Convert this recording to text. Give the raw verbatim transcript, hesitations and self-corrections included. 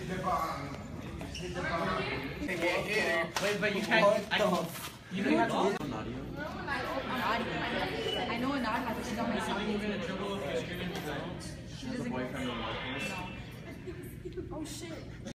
Wait, but you can't. I, you don't have to. I know Nadia, but she's on my side. She doesn't. Oh shit.